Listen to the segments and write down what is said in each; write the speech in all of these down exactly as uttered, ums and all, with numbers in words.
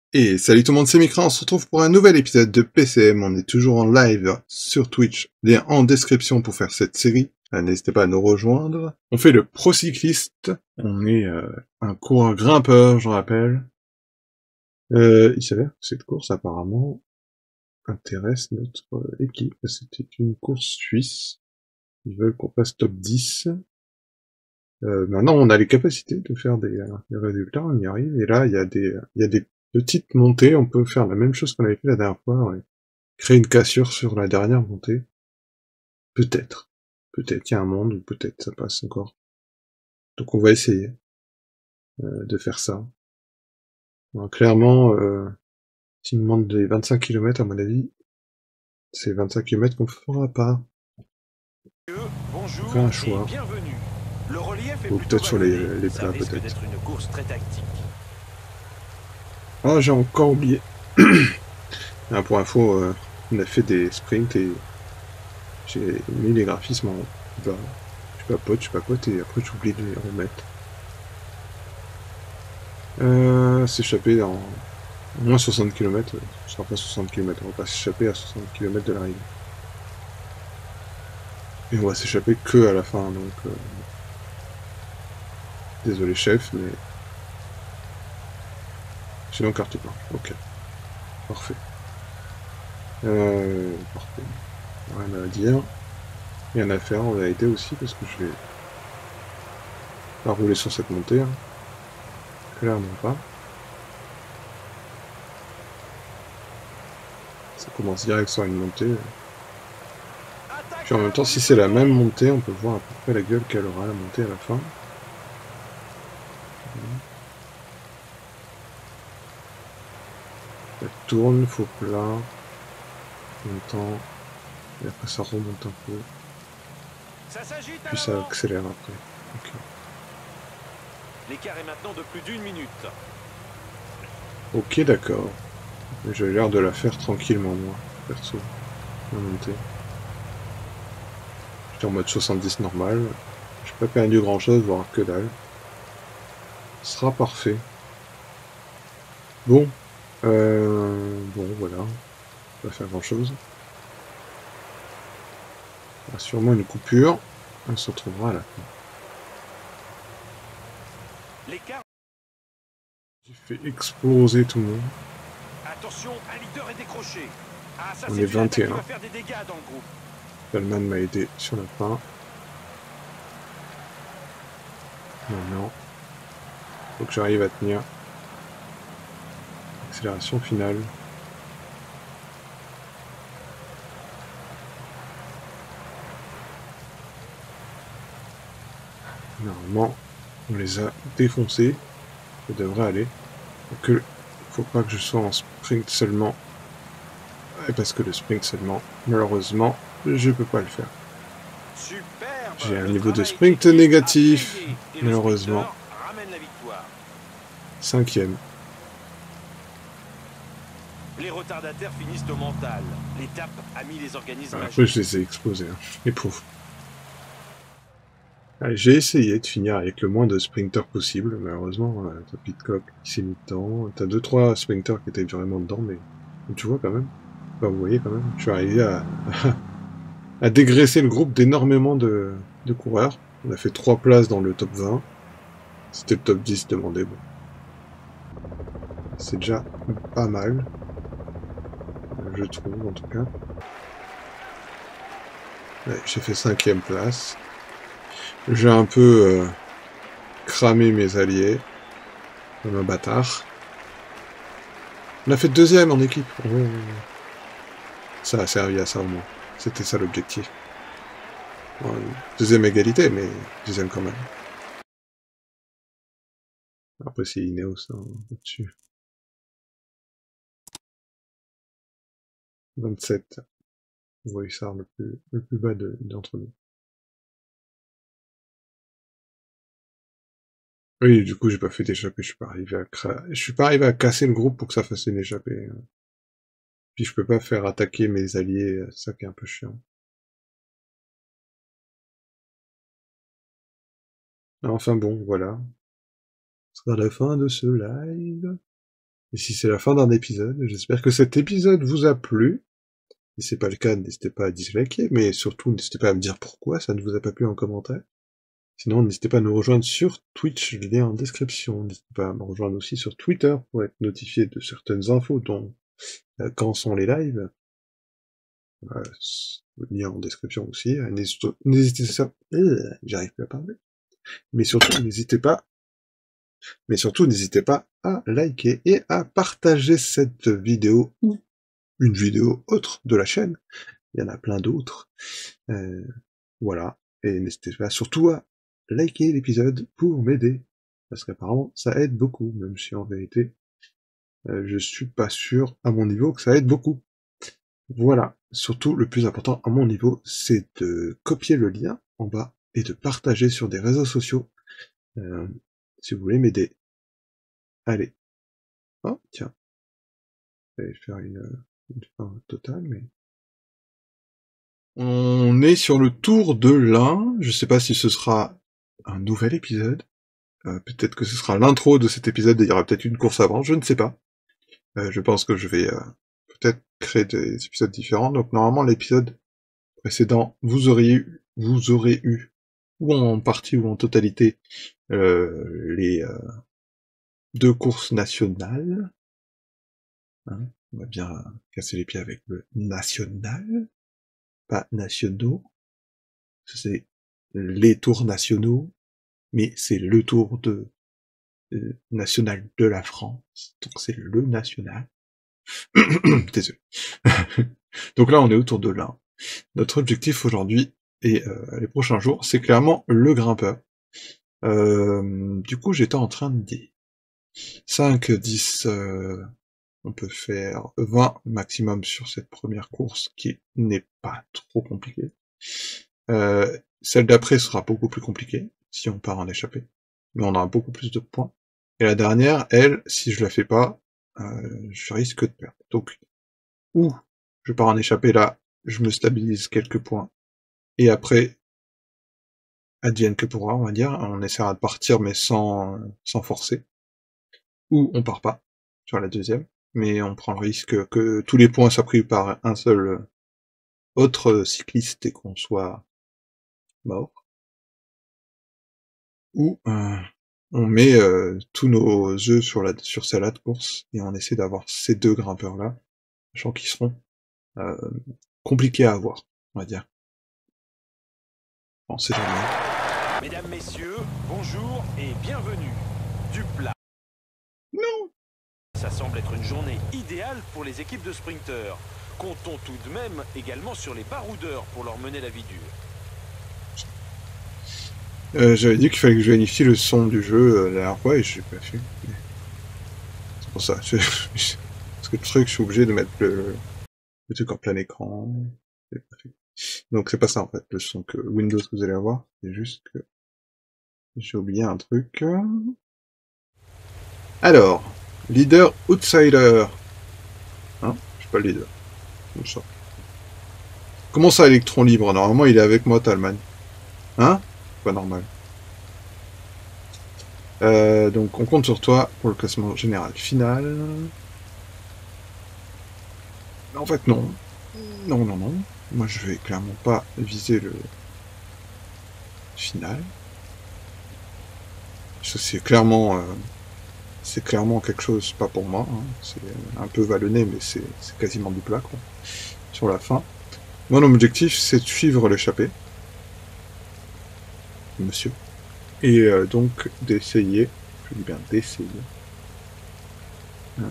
Et salut tout le monde, c'est Mikra, on se retrouve pour un nouvel épisode de P C M, on est toujours en live sur Twitch, lien en description pour faire cette série, euh, n'hésitez pas à nous rejoindre. On fait le pro cycliste, on est euh, un coureur grimpeur, je rappelle. Euh, il s'avère que cette course apparemment intéresse notre équipe, c'était une course suisse, ils veulent qu'on passe top dix. Euh, maintenant on a les capacités de faire des, des résultats, on y arrive, et là il y a des, il y a des petite montée, on peut faire la même chose qu'on avait fait la dernière fois, ouais. Créer une cassure sur la dernière montée. Peut-être. Peut-être, il y a un monde où peut-être ça passe encore. Donc on va essayer euh, de faire ça. Alors, clairement, euh, s'il me demande des vingt-cinq kilomètres, à mon avis, c'est vingt-cinq kilomètres qu'on fera pas. Bonjour On fait un choix. et bienvenue. Le relief est Ou plutôt peut-être sur vallonné. les, les Ça plats, risque peut-être. d'être une course très tactique. Ah, j'ai encore oublié. Ah, pour info, euh, on a fait des sprints et j'ai mis les graphismes en bas. Je papote, je papote et après j'oublie de les remettre. Euh, s'échapper dans au moins soixante kilomètres, ce sera pas soixante kilomètres, on va pas s'échapper à soixante kilomètres de l'arrivée. Et on va s'échapper que à la fin, donc euh... désolé chef, mais sinon carte blanche, ok, parfait. Euh, parfait, rien à dire, rien à faire en vérité aussi, parce que je vais pas rouler sur cette montée, hein. Clairement pas. Ça commence direct sur une montée. Puis en même temps, si c'est la même montée, on peut voir à peu près la gueule qu'elle aura la montée à la fin. Elle tourne, faux plat, en même temps, et après ça remonte un peu. Puis ça accélère après. Okay. L'écart est maintenant de plus d'une minute. Ok, d'accord. J'ai l'air de la faire tranquillement, moi, perso. La montée. J'étais en mode soixante-dix normal. J'ai pas perdu grand chose, voire que dalle. Ce sera parfait. Bon. Euh... Bon, voilà. Pas faire grand chose. Il y aura sûrement une coupure. On se retrouvera à la fin. L'écart. J'ai fait exploser tout le monde. Attention, un leader est décroché. Ah, ça On c'est est une vingt et attaque qui un. va faire des dégâts dans le groupe. Bellman m'a aidé sur la fin. Maintenant, faut que j'arrive à tenir. Accélération finale. Normalement, on les a défoncés. Ça devrait aller. Que faut pas que je sois en sprint seulement. Et parce que le sprint seulement, malheureusement, je peux pas le faire. J'ai un niveau de sprint négatif, malheureusement. Cinquième. Les retardataires finissent au mental. L'étape a mis les organismes. Ah, après, je les ai explosés, hein. Les pauvres. J'ai essayé de finir avec le moins de sprinters possible. Malheureusement, euh, t'as Pitcock qui s'est mis dedans. T'as deux trois sprinters qui étaient vraiment dedans, mais tu vois quand même. Enfin, vous voyez quand même. Je suis arrivé à, à dégraisser le groupe d'énormément de, de coureurs. On a fait trois places dans le top vingt. C'était le top dix demandé. Bon. C'est déjà pas mal. Je trouve, en tout cas. Ouais, j'ai fait cinquième place. J'ai un peu euh, cramé mes alliés. Comme un bâtard. On a fait deuxième en équipe. Oh. Ça a servi à ça au moins. C'était ça l'objectif. Bon, deuxième égalité, mais deuxième quand même. Après c'est Ineos hein, là-dessus. vingt-sept. Vous voyez ça le plus, le plus bas d'entre de, nous. Oui, du coup j'ai pas fait d'échappée, je suis pas arrivé à cra... je suis pas arrivé à casser le groupe pour que ça fasse une échappée. Puis je peux pas faire attaquer mes alliés, ça qui est un peu chiant. Enfin bon, voilà. Ce sera la fin de ce live. Et si c'est la fin d'un épisode, j'espère que cet épisode vous a plu. Si c'est pas le cas, n'hésitez pas à disliker, mais surtout n'hésitez pas à me dire pourquoi ça ne vous a pas plu en commentaire. Sinon, n'hésitez pas à nous rejoindre sur Twitch, le lien en description. N'hésitez pas à me rejoindre aussi sur Twitter pour être notifié de certaines infos, dont euh, quand sont les lives. Euh, le lien en description aussi. Euh, N'hésitez pas, euh, j'arrive plus à parler. Mais surtout, n'hésitez pas, mais surtout, n'hésitez pas à liker et à partager cette vidéo ou une vidéo autre de la chaîne. Il y en a plein d'autres. Euh, voilà. Et n'hésitez pas surtout à liker l'épisode pour m'aider. Parce qu'apparemment, ça aide beaucoup, même si en vérité, euh, je suis pas sûr à mon niveau que ça aide beaucoup. Voilà. Surtout, le plus important à mon niveau, c'est de copier le lien en bas et de partager sur des réseaux sociaux, euh, si vous voulez m'aider. Allez. Oh, tiens. Je vais faire une, une fin totale, mais... On est sur le tour de l'Ain. Je sais pas si ce sera un nouvel épisode. Euh, peut-être que ce sera l'intro de cet épisode et il y aura peut-être une course avant, je ne sais pas. Euh, je pense que je vais euh, peut-être créer des épisodes différents. Donc normalement l'épisode précédent, vous auriez eu, vous aurez eu, ou en partie ou en totalité, euh, les euh, deux courses nationales. Hein, on va bien casser les pieds avec le national, pas nationaux. C'est les tours nationaux, mais c'est le tour de euh, national de la France. Donc c'est le national. Désolé. Donc là, on est autour de l'Ain. Notre objectif aujourd'hui et euh, les prochains jours, c'est clairement le grimpeur. Euh, du coup, j'étais en train de dire cinq, dix, euh, on peut faire vingt maximum sur cette première course qui n'est pas trop compliquée. Euh, celle d'après sera beaucoup plus compliquée si on part en échappée, mais on aura beaucoup plus de points. Et la dernière, elle, si je la fais pas, euh, je risque de perdre. Donc, ou je pars en échappée là, je me stabilise quelques points, et après, advienne que pourra, on va dire, on essaiera de partir mais sans, sans forcer. Ou on part pas sur la deuxième, mais on prend le risque que tous les points soient pris par un seul autre cycliste et qu'on soit mort. Ou euh, on met euh, tous nos œufs sur, la, sur celle-là de course et on essaie d'avoir ces deux grimpeurs-là, sachant qu'ils seront euh, compliqués à avoir, on va dire. Bon, c'est jamais. Mesdames, messieurs, bonjour et bienvenue. Du plat. Non. Ça semble être une journée idéale pour les équipes de sprinteurs. Comptons tout de même également sur les baroudeurs pour leur mener la vie dure. Euh, J'avais dit qu'il fallait que je vérifie le son du jeu euh, la dernière fois et je l'ai pas fait. C'est pour ça. Je... Parce que le truc, je suis obligé de mettre le, le truc en plein écran. Pas fait. Donc c'est pas ça en fait, le son que Windows que vous allez avoir. C'est juste que j'ai oublié un truc. Alors, leader outsider. Hein, je suis pas le leader. Comme ça. Comment ça, électron libre? Normalement, il est avec moi, Talman. Hein? Pas normal. Euh, donc, on compte sur toi pour le classement général final. En fait, non. Non, non, non. Moi, je vais clairement pas viser le final. Ça, c'est clairement... Euh... C'est clairement quelque chose, pas pour moi, hein. C'est un peu vallonné, mais c'est quasiment du plat, quoi. Sur la fin. Mon objectif, c'est de suivre l'échappée. Monsieur. Et euh, donc, d'essayer, je dis bien d'essayer, euh,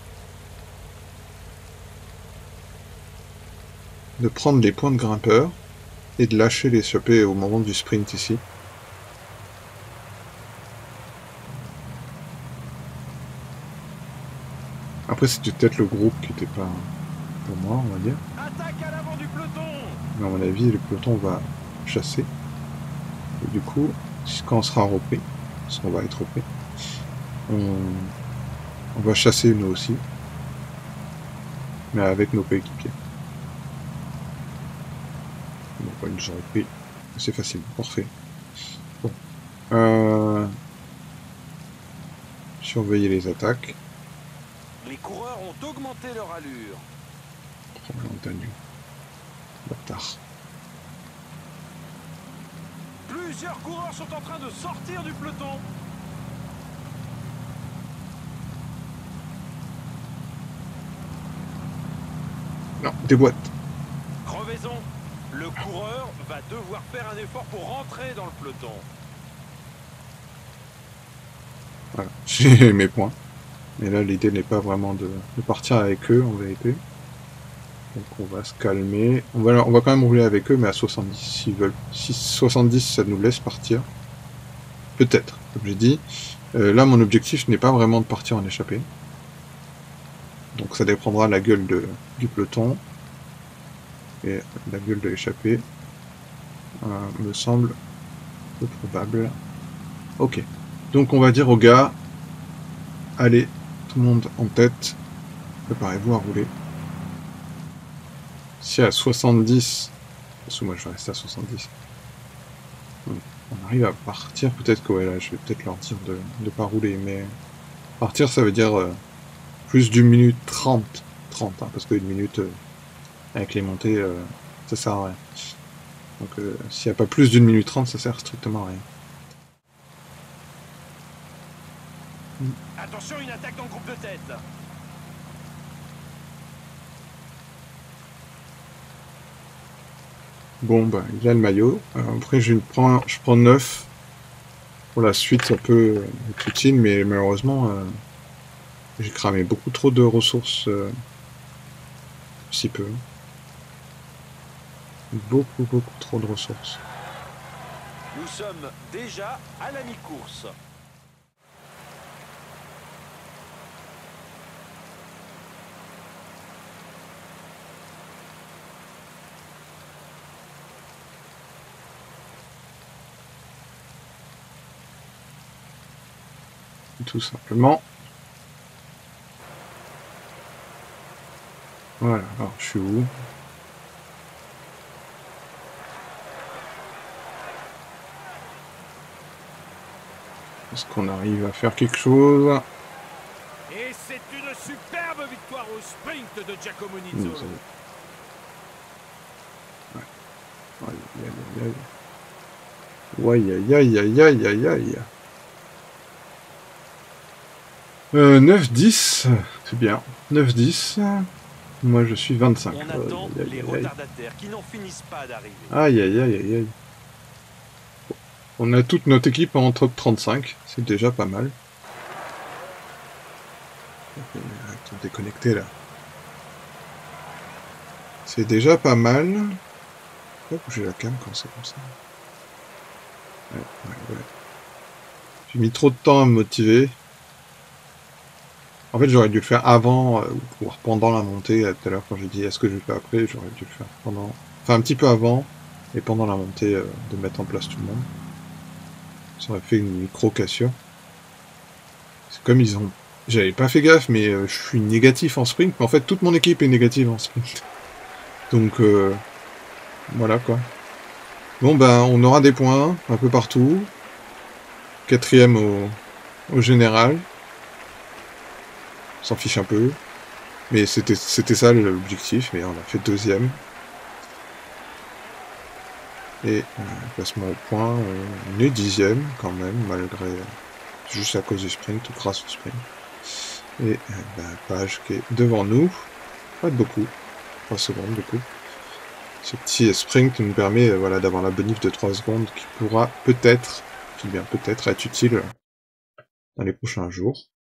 de prendre les points de grimpeur et de lâcher l'échappée au moment du sprint ici. Après, c'était peut-être le groupe qui n'était pas pour moi, on va dire. Attaque à l'avant du peloton. Mais à mon avis, le peloton va chasser. Et du coup, quand on sera repris, parce qu'on va être repris, on, on va chasser nous aussi. Mais avec nos coéquipiers. Bon, ils nous ont repris assez facilement. Parfait. Bon. Euh... Surveiller les attaques. Les coureurs ont augmenté leur allure. Oh, entendu. Bâtard. Plusieurs coureurs sont en train de sortir du peloton. Non, déboîte. Crevaison. Le coureur va devoir faire un effort pour rentrer dans le peloton. Voilà, j'ai mes points. Mais là, l'idée n'est pas vraiment de, de partir avec eux, en vérité. Donc on va se calmer. On va, on va quand même rouler avec eux, mais à soixante-dix s'ils veulent. Si soixante-dix, ça nous laisse partir. Peut-être, comme j'ai dit. Euh, là, mon objectif n'est pas vraiment de partir en échappée. Donc ça dépendra de la gueule de, du peloton. Et la gueule de l'échappée euh, me semble peu probable. Ok. Donc on va dire aux gars, allez, tout le monde en tête, préparez-vous à rouler. Si à soixante-dix, parce que moi je vais rester à soixante-dix, on arrive à partir, peut-être que ouais, là je vais peut-être leur dire de ne pas rouler, mais partir ça veut dire euh, plus d'une minute trente, trente, hein, parce qu'une minute euh, avec les montées, euh, ça sert à rien. Donc euh, s'il n'y a pas plus d'une minute trente, ça sert strictement à rien. Attention, une attaque dans le groupe de tête. Bon, bah, il a le maillot. Euh, après, je prends, je prends neuf. Pour la suite, ça peut être utile, mais malheureusement, euh, j'ai cramé beaucoup trop de ressources. Euh, si peu. Beaucoup, beaucoup trop de ressources. Nous sommes déjà à la mi-course. Tout simplement. Voilà, alors je suis où? Est-ce qu'on arrive à faire quelque chose? Et c'est une superbe victoire au sprint de Giacomo Mmh, Nizzolo. ouais. Aïe, aïe, aïe, aïe. Aïe, aïe, aïe, aïe, aïe, aïe. Euh, neuf dix, c'est bien. neuf dix. Moi je suis vingt-cinq. On attend aïe, aïe, les retardataires qui n'en finissent pas d'arriver. Aïe aïe aïe aïe aïe. On a toute notre équipe en top trente-cinq, c'est déjà pas mal. Attends, déconnecté là. C'est déjà pas mal. Faut pas bouger la cam quand c'est comme ça. Ouais, ouais, ouais. J'ai mis trop de temps à me motiver. En fait, j'aurais dû le faire avant, euh, ou pendant la montée, tout à l'heure quand j'ai dit est-ce que je le fais après, j'aurais dû le faire pendant... Enfin, un petit peu avant, et pendant la montée, euh, de mettre en place tout le monde. Ça aurait fait une micro-cassure. C'est comme ils ont... J'avais pas fait gaffe, mais euh, je suis négatif en sprint, mais en fait, toute mon équipe est négative en sprint. Donc, euh, voilà, quoi. Bon, ben, on aura des points, un peu partout. Quatrième au, au général. On s'en fiche un peu. Mais c'était c'était ça l'objectif, mais on a fait deuxième. Et euh, classement au point, euh, on est dixième quand même, malgré euh, juste à cause du sprint ou grâce au sprint. Et euh, bah, Page qui est devant nous, pas de beaucoup, trois secondes du coup. Ce petit sprint nous permet euh, voilà, d'avoir la bonif de trois secondes qui pourra peut-être, qui bien peut-être être utile dans les prochains jours.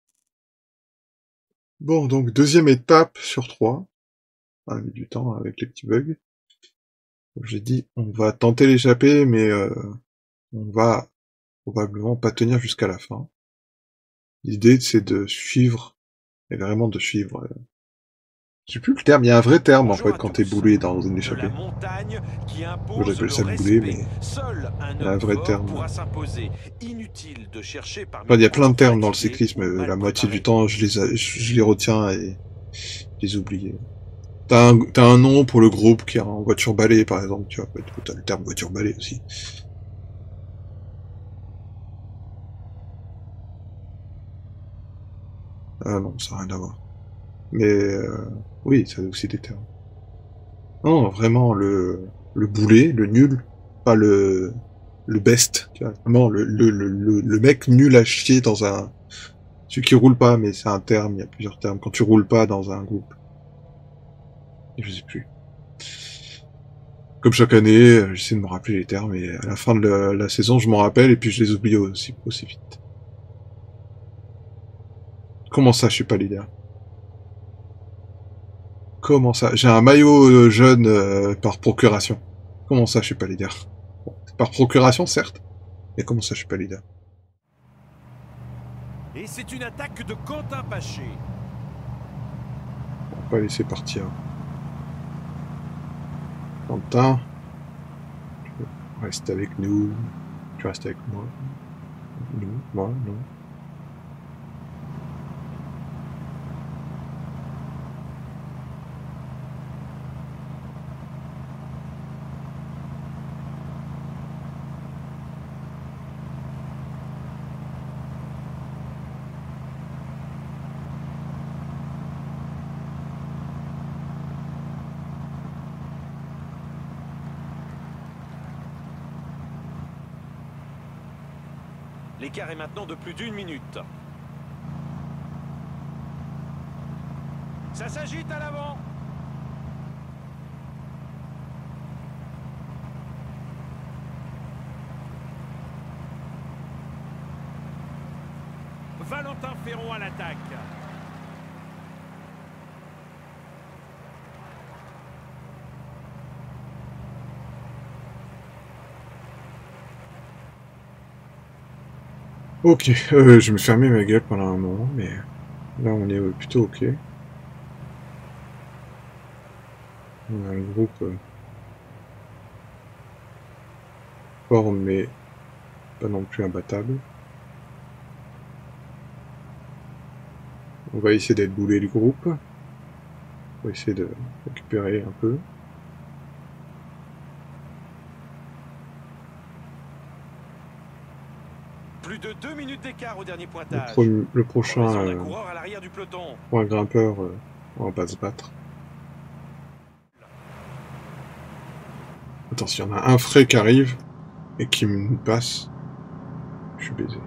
Bon, donc deuxième étape sur trois. On a mis du temps avec les petits bugs. Comme j'ai dit, on va tenter l'échapper, mais euh, on va probablement pas tenir jusqu'à la fin. L'idée, c'est de suivre, et vraiment de suivre... Euh... Je sais plus le terme, il y a un vrai terme en fait quand t'es boulé dans une échappée. Moi j'appelle ça le boulet, mais il y a un vrai terme. Inutile de chercher parmi enfin, il y a plein de termes dans le cyclisme, la moitié du temps je les, a... je les retiens et je les oublie. T'as un, t'as un nom pour le groupe qui est en voiture balai par exemple, tu vois, t'as le terme voiture balai aussi. Ah non, ça n'a rien à voir. Mais euh, oui, ça a aussi des termes. Non, vraiment, le, le boulet, le nul, pas le, le best. Tu vois, vraiment, le, le, le, le mec nul à chier dans un... Celui qui roule pas, mais c'est un terme, il y a plusieurs termes. Quand tu roules pas dans un groupe. Et je sais plus. Comme chaque année, j'essaie de me rappeler les termes, et à la fin de la, la saison, je m'en rappelle, et puis je les oublie aussi, aussi vite. Comment ça, je suis pas leader? Comment ça? J'ai un maillot jaune euh, par procuration. Comment ça, je suis pas leader? Bon, par procuration, certes, mais comment ça, je suis pas leader? Et c'est une attaque de Quentin Paché. On va pas laisser partir. Quentin, tu restes avec nous. Tu restes avec moi. Nous, moi, non. L'écart est maintenant de plus d'une minute. Ça s'agite à l'avant. Valentin Ferron à l'attaque. Ok, euh, je me fermais ma gueule pendant un moment, mais là on est plutôt ok. On a un groupe euh, fort, mais pas non plus imbattable. On va essayer d'être boulé le groupe. On va essayer de récupérer un peu. Plus de deux minutes d'écart au dernier pointage. Le, pro le prochain euh, à l'arrière du peloton. Pour un grimpeur, euh, on va pas se battre. Attention, il y en a un frais qui arrive et qui me passe. Je suis baisé.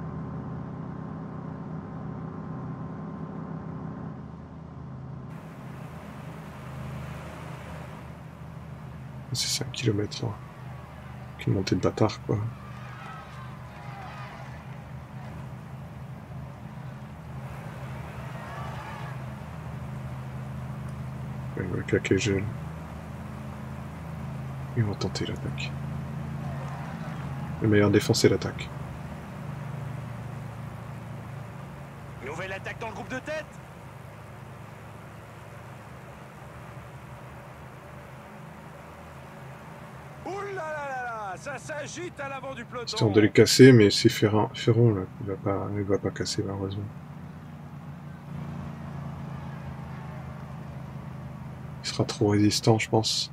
C'est cinq kilomètres là. Quelle montée de bâtard quoi. Il va claquer le gel. Ils vont tenter l'attaque. Le meilleur défense c'est l'attaque. Nouvelle attaque dans le groupe de tête. Ouh là là là là, ça s'agite à l'avant du peloton. Histoire de les casser, mais c'est Ferron, Ferron là, il va pas, il va pas casser malheureusement. Il sera trop résistant, je pense.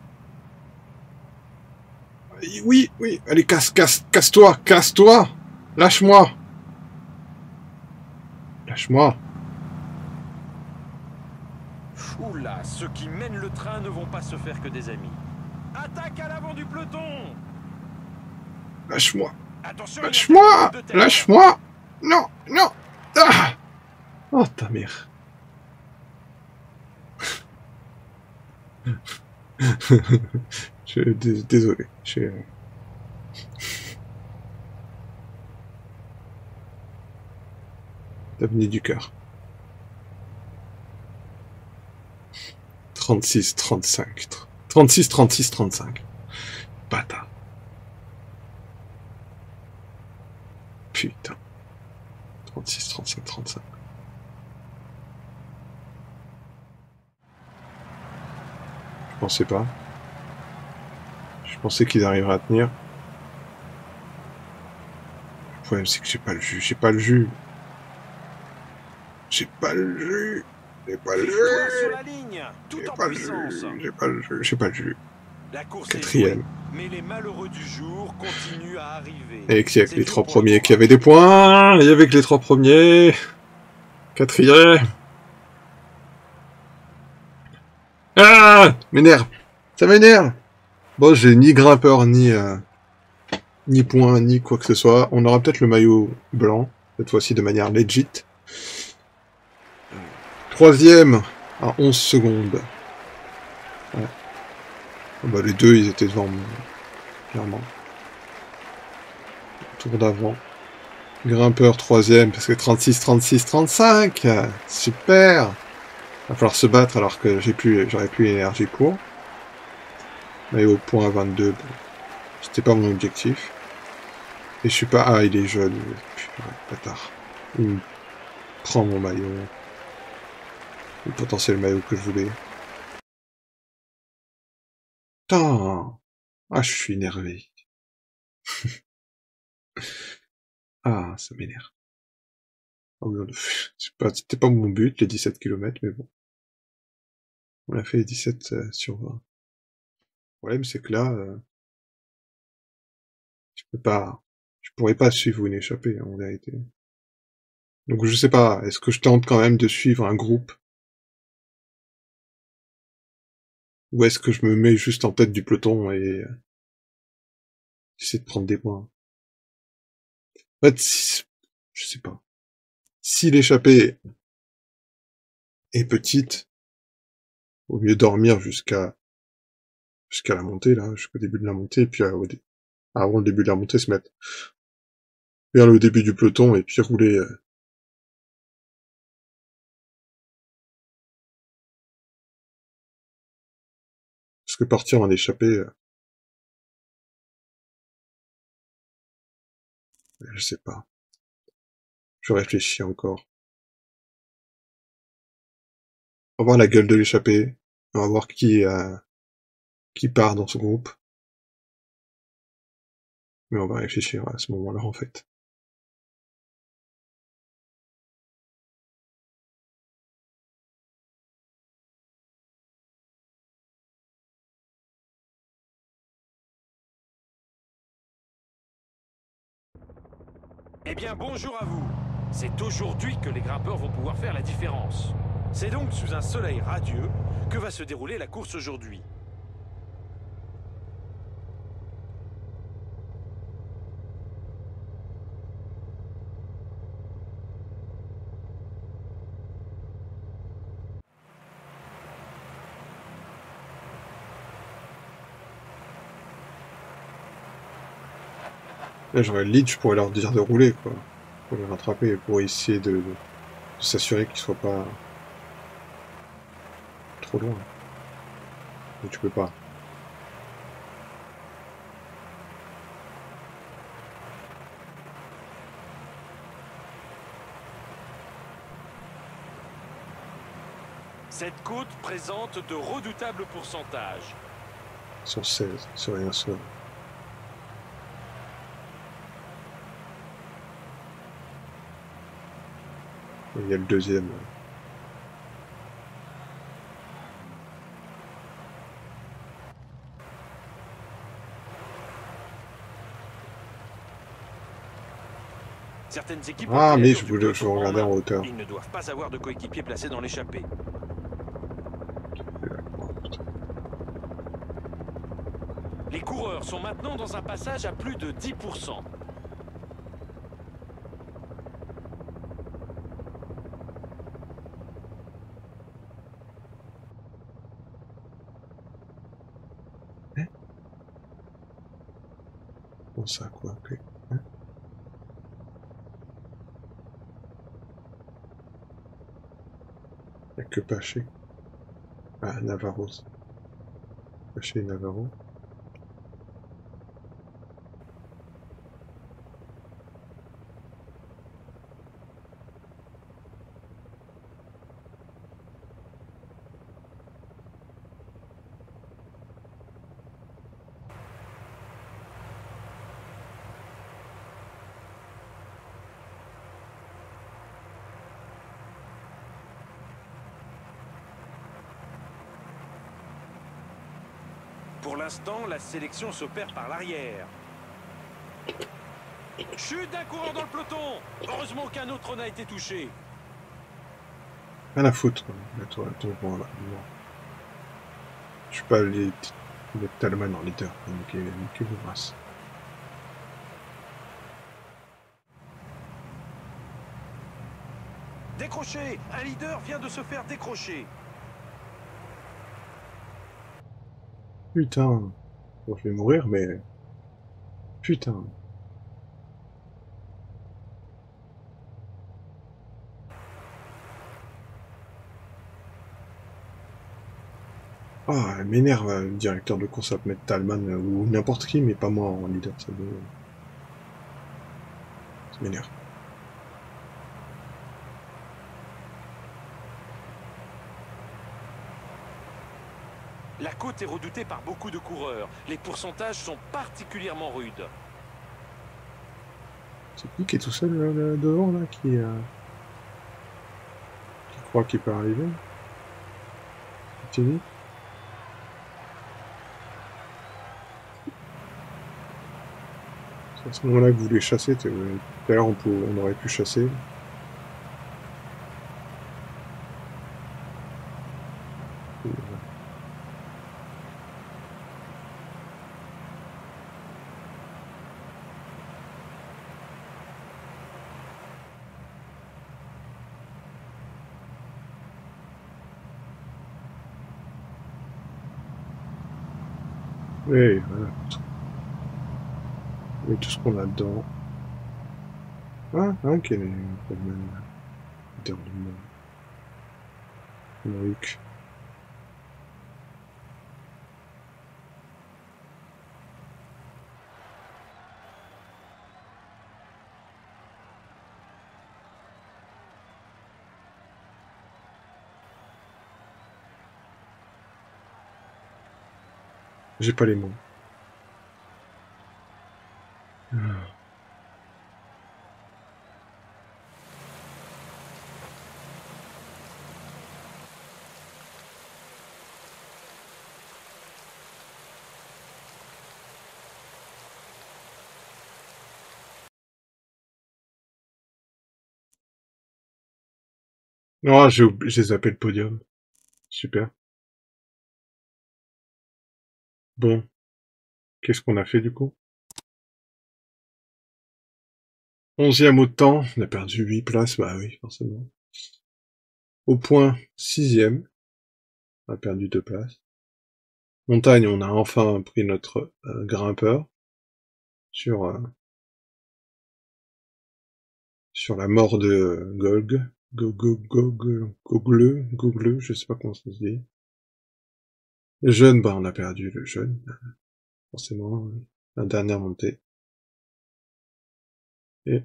Oui, oui, allez, casse, casse, casse-toi, casse-toi, lâche-moi, lâche-moi. Oula, ceux qui mènent le train ne vont pas se faire que des amis. Attaque à l'avant du peloton. Lâche-moi, lâche-moi, lâche-moi. Non, non. Ah oh ta mère. Je, dés désolé. Je... T'as venu du cœur. trente-six, trente-cinq. trente-six, trente-six, trente-cinq. Bâtard. Putain. trente-six, trente-cinq, trente-cinq. Je pensais pas. Je pensais qu'ils arriveraient à tenir. Le problème c'est que j'ai pas le jus, j'ai pas le jus. J'ai pas le jus. J'ai pas le jus. J'ai pas le jus. J'ai pas le jus. J'ai pas le jus. Quatrième. Mais les malheureux du jour continuent à arriver. Et qu'il y a que les trois premiers qui avaient des points. Il y avait que les trois premiers. Quatrième. Ah, m'énerve. Ça m'énerve. Bon, j'ai ni grimpeur, ni euh, ni point, ni quoi que ce soit. On aura peut-être le maillot blanc, cette fois-ci de manière legit. Troisième, à onze secondes. Ouais. Bah, les deux, ils étaient devant moi, clairement. Tour d'avant. Grimpeur, troisième, parce que trente-six, trente-six, trente-cinq. Super. Va falloir se battre alors que j'ai plus, j'aurais plus l'énergie pour. Mais au point vingt-deux, bon, c'était pas mon objectif. Et je suis pas... Ah, il est jeune. Putain, bâtard. Il me prend mon maillot. Le potentiel maillot que je voulais. Putain. Ah, je suis énervé. Ah, ça m'énerve. Oh, c'était pas, c'était pas mon but, les dix-sept kilomètres, mais bon. On a fait les dix-sept euh, sur vingt. Le problème, c'est que là, euh, je peux pas, je pourrais pas suivre une échappée, en vérité. Donc je sais pas, est-ce que je tente quand même de suivre un groupe? Ou est-ce que je me mets juste en tête du peloton et euh, j'essaie de prendre des points? En fait, si, je sais pas. Si l'échappée est petite, au mieux dormir jusqu'à jusqu'à la montée, là, jusqu'au début de la montée, et puis euh, au dé... avant le début de la montée, se mettre vers le début du peloton et puis rouler. Euh... Parce que partir en échappée, euh... je sais pas. Je réfléchis encore. On va voir la gueule de l'échappée. On va voir qui euh... qui part dans ce groupe. Mais on va réfléchir à ce moment-là, en fait. Eh bien, bonjour à vous. C'est aujourd'hui que les grimpeurs vont pouvoir faire la différence. C'est donc sous un soleil radieux que va se dérouler la course aujourd'hui. Là, j'aurais le lead, je pourrais leur dire de rouler, quoi. Pour les rattraper, pour essayer de, de, de s'assurer qu'ils soient pas trop loin. Mais tu peux pas. Cette côte présente de redoutables pourcentages. Sur seize, sur rien seul. Il y a le deuxième. Certaines équipes ah, mais je voulais, je veux regarder en hauteur. Ils ne doivent pas avoir de coéquipier placé dans l'échappée. Les coureurs sont maintenant dans un passage à plus de dix pour cent. Hein? Bon, ça, quoi, ok. Hein? Il n'y a que Paché. Ah, Navarro. Paché et Navarro. Pour l'instant, la sélection s'opère par l'arrière. Chute d'un coureur dans le peloton. Heureusement qu'un autre n'a été touché. Rien à foutre, mets-toi, ton point là. Je suis pas les, les Talman en leader. Niquez vos races. Décrochez! Un leader vient de se faire décrocher. Putain. Bon, je vais mourir, mais... Putain. Ah, elle m'énerve, le directeur de course à mettre Talman ou n'importe qui, mais pas moi en leader, ça me... Ça m'énerve. La côte est redoutée par beaucoup de coureurs. Les pourcentages sont particulièrement rudes. C'est qui qui est tout seul là, là, devant, là, qui, euh... qui croit qu'il peut arriver? Tu dis? C'est à ce moment-là que vous voulez chasser, tout à l'heure on, on aurait pu chasser. Oui, voilà. Et tout ce qu'on a dedans. Ah, ah ok, mais pas de même. Leader de mon Henrik. J'ai pas les mots. Ah. Oh, j'ai j'ai zappé le podium. Super. Bon. Qu'est-ce qu'on a fait du coup? Onzième au temps, on a perdu huit places, bah oui, forcément. Au point, sixième, on a perdu deux places. Montagne, on a enfin pris notre euh, grimpeur sur euh, sur la mort de euh, Golg. Gog, Gog, Gogleux, Gogleux, je sais pas comment ça se dit. Le jeune, bah on a perdu le jeune, forcément, la dernière montée. Et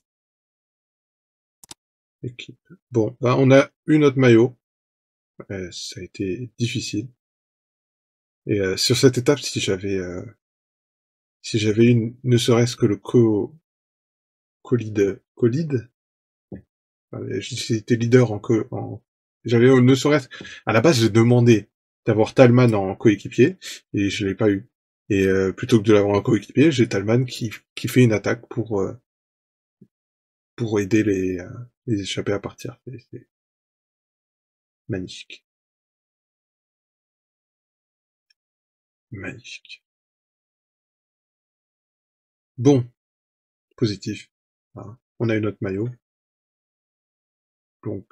équipe. Bon, bah on a eu notre maillot. Euh, ça a été difficile. Et euh, sur cette étape, si j'avais euh, si j'avais eu ne serait-ce que le co co-lead co-lead, euh, j'étais leader en co en j'avais ne serait-ce à la base j'ai demandé d'avoir Talman en coéquipier et je l'ai pas eu. Et euh, plutôt que de l'avoir en coéquipier, j'ai Talman qui qui fait une attaque pour euh, pour aider les euh, les échappés à partir. C'est magnifique. Magnifique. Bon, positif. Voilà. On a eu notre maillot. Donc,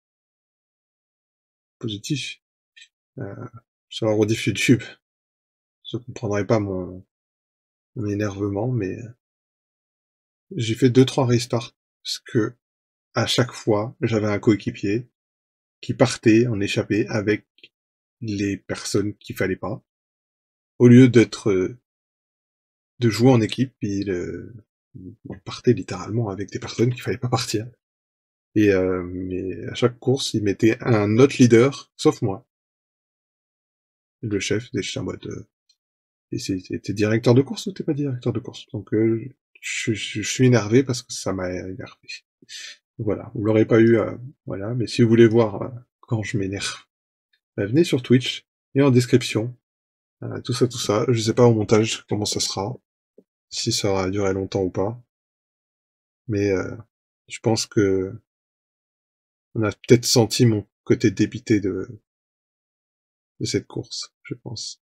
positif. Euh, sur la rediff YouTube, je ne comprendrai pas mon, mon énervement, mais j'ai fait deux trois restarts parce que à chaque fois, j'avais un coéquipier qui partait en échappée avec les personnes qu'il fallait pas. Au lieu d'être de jouer en équipe, il, euh, il partait littéralement avec des personnes qu'il fallait pas partir. Et euh, mais à chaque course, il mettait un autre leader, sauf moi. Le chef, des chiens en mode. Euh, et t'es directeur de course ou t'es pas directeur de course? Donc euh, je, je, je suis énervé parce que ça m'a énervé. Voilà, vous l'aurez pas eu, euh, voilà. Mais si vous voulez voir euh, quand je m'énerve, bah, venez sur Twitch et en description. Euh, tout ça, tout ça. Je sais pas au montage comment ça sera, si ça aura duré longtemps ou pas. Mais euh, je pense que on a peut-être senti mon côté dépité de de cette course, je pense.